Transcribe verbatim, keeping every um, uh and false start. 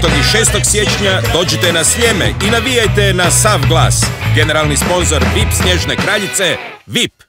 petog i šestog siječnja dođite na Sljeme i navijajte na sav glas. Generalni sponzor V I P Snježne kraljice, V I P.